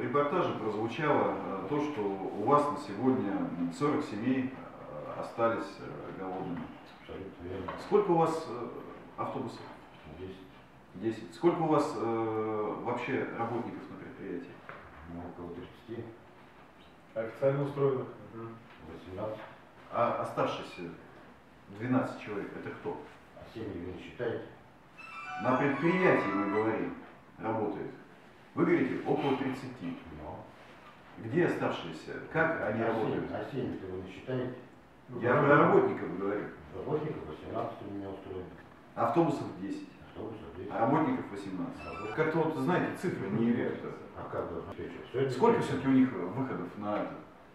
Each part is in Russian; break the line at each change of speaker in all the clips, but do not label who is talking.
репортаже прозвучало то, что у вас на сегодня 40 семей остались голодными.
Абсолютно верно.
Сколько у вас автобусов?
10.
10. Сколько у вас вообще работников на предприятии?
Ну, около 30.
Официально устроенных?
18.
А оставшиеся 12 человек, это кто?
А семьи вы не считаете?
На предприятии, мы говорим, работает. Вы говорите, около 30.
Но.
Где оставшиеся? Как они работают?
А семьи вы не считаете?
Я про работников говорю.
Работников 18 у меня устроено.
Автобусов 10.
Автобусов 10.
А работников 18. Как-то вот, знаете, цифры не верят.
А как должно отвечать?
Сколько все-таки у них выходов на это?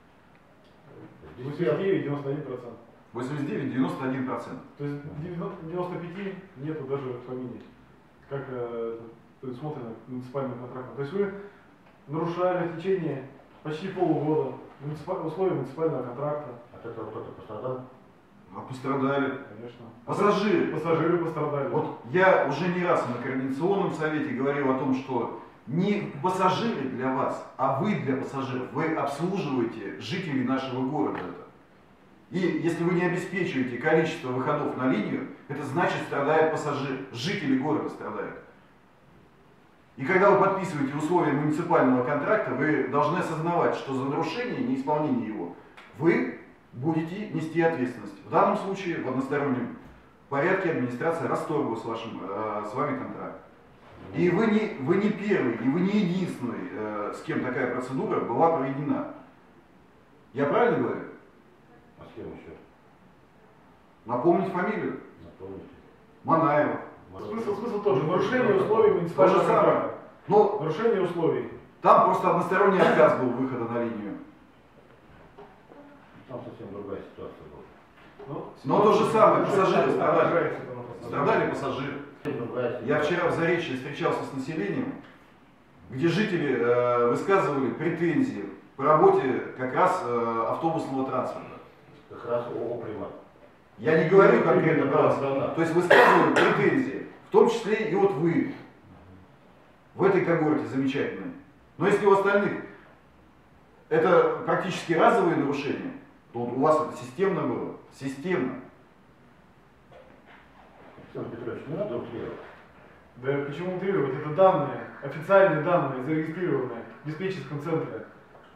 89-91%.
89-91%.
То есть 95 нету даже в помине. Как предусмотрено муниципальным контрактом. То есть вы нарушали в течение почти полугода условия муниципального контракта.
От этого кто-то пострадал?
А пострадали.
Конечно.
Пассажиры.
Пассажиры пострадали.
Вот я уже не раз на координационном совете говорил о том, что не пассажиры для вас, а вы для пассажиров. Вы обслуживаете жителей нашего города. И если вы не обеспечиваете количество выходов на линию, это значит, страдает пассажир, жители города страдают. И когда вы подписываете условия муниципального контракта, вы должны осознавать, что за нарушение, неисполнение его, вы будете нести ответственность. В данном случае в одностороннем порядке администрация расторгла с вами контракт. И вы не первый, и вы не единственный, с кем такая процедура была проведена. Я правильно говорю?
А с кем еще?
Напомнить фамилию?
Напомните.
Манаева.
Смысл тот же. Нарушение условий муниципального контракта.
Но
нарушение условий.
там просто односторонний отказ был выхода на линию.
Там совсем другая ситуация была.
Но то же самое, пассажиры страдали. Страдали пассажиры. Я вчера в Заречье встречался с населением, где жители высказывали претензии по работе как раз автобусного транспорта.
Как раз оприма.
Я не говорю конкретно про вас. То есть высказывали претензии, в том числе и вот вы в этой когорте замечательной. Но если у остальных это практически разовые нарушения, то вот у вас это системно было. Системно.
Александр Петрович, не надо утрировать.
Да почему утрировать? Это данные, официальные данные, зарегистрированные в диспетчерском центре.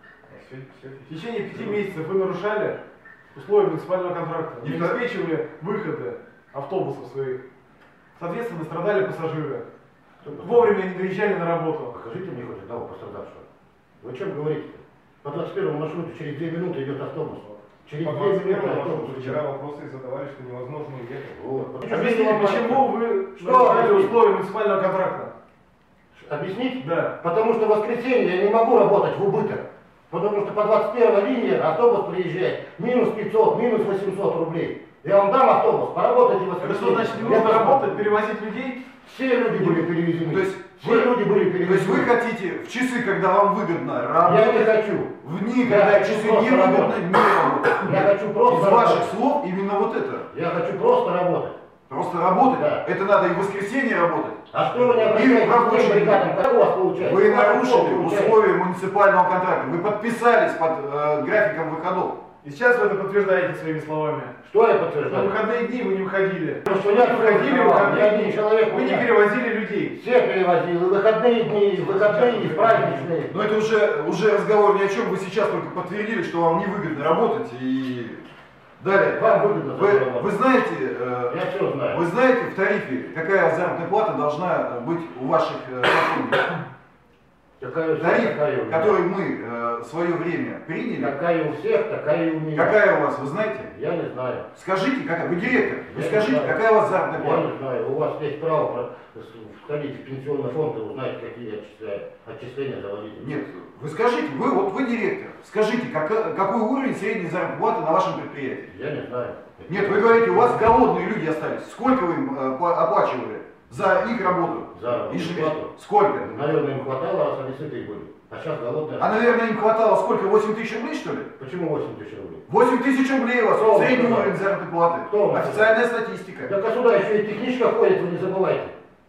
В течение 5 месяцев вы нарушали условия муниципального контракта, не обеспечивали выходы автобусов своих. Соответственно, страдали пассажиры. Вовремя не доезжали на работу.
Покажите мне хоть одного пострадавшего. Вы о чем говорите-то? По 21 маршруту через 2 минуты идет автобус. Через 2 минуты автобус.
Вчера вопросы задавали, что невозможно уехать.
Вот.
Объясните, почему вы нарушали условия муниципального контракта?
Объяснить?
Да.
Потому что в воскресенье я не могу работать в убыток. Потому что по 21 линии автобус приезжает минус 500, минус 800 рублей. Я вам дам автобус, поработайте в воскресенье.
Это что значит, не нужно работать, перевозить людей?
Все люди были перевезены.
То есть
люди были перевезены.
То есть вы хотите в часы, когда вам выгодно работать?
Я не хочу.
В дни, когда часы не выгодно, не работать.
Я хочу просто
Из ваших
работать.
слов именно вот это.
Я хочу просто работать.
Просто работать?
Да.
Это надо и в воскресенье работать.
А что вы не обращаетесь к тем бригадам? Как у вас получается?
Вы
У вас
нарушили
что получается?
условия муниципального контракта. Вы подписались под графиком выходов.
И сейчас вы это подтверждаете своими словами.
Что я
На
подтверждаю?
выходные дни вы не выходили.
Что я
выходили в
ни
выходные
один
дни.
человек
Вы не
меня-
перевозили людей.
Все перевозил, и выходные дни, и выходные, и праздничные.
Но это уже разговор ни о чем. Вы сейчас только подтвердили, что вам невыгодно работать. И далее.
Вам выгодно
Вы знаете,
Я все знаю.
вы знаете в тарифе, какая заработная плата должна быть у ваших сотрудников?
Какая у всех,
Тариф,
такая у меня.
который мы в свое время приняли,
Какая у всех, такая и у меня.
какая у вас, вы знаете?
Я не знаю.
Скажите, какая? Вы директор, вы
Я
скажите,
не знаю.
какая у вас заработная
Я
плата?
не знаю. У вас есть право входить в пенсионный фонд и узнать, какие отчисления заводить.
Нет, вы скажите, вы директор, скажите, какой уровень средней заработной платы на вашем предприятии?
Я не знаю.
Нет, вы говорите, у вас голодные люди остались. Сколько вы им оплачивали за их работу?
За
Ежемесячно?
плату.
Сколько?
Наверное, им хватало, раз они сытые были. А сейчас голодные.
А, наверное, им хватало сколько? 8 тысяч рублей, что ли?
Почему 8 тысяч рублей?
8 тысяч рублей у вас
Кто вам
средний
сказал?
уровень заработной платы.
Кто вам
Официальная статистика.
Так а сюда еще и техничка ходит, вы не забывайте.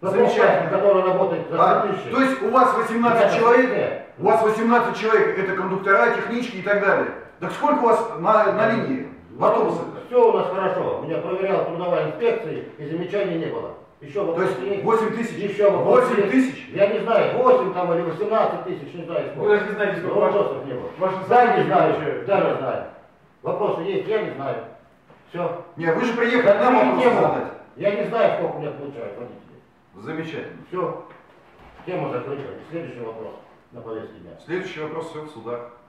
Замечательно.
Который работает за 2000.
То есть у вас 18 человек, у вас 18 человек, это кондуктора, технички и так далее. Так сколько у вас на линии в автобусах?
Все у нас хорошо. Меня проверяла трудовая инспекция и замечаний не было. Еще
То
вопросы
есть
есть?
8 тысяч?
Еще вопросы
8
есть?
тысяч?
Я не знаю, 8 там или 18 тысяч, не знаю сколько.
Вы даже не знаете, сколько
Вопросов не было.
ваши
Да, не
сотрудники
знаю,
получают.
да, не знаю. Вопросы есть, я не знаю. Все.
Не, вы же приехали нам вопрос задать.
Я не знаю, сколько у меня получают водители.
Замечательно.
Все. Тему закрыли. Следующий вопрос на повестке дня.
Следующий вопрос все в судах.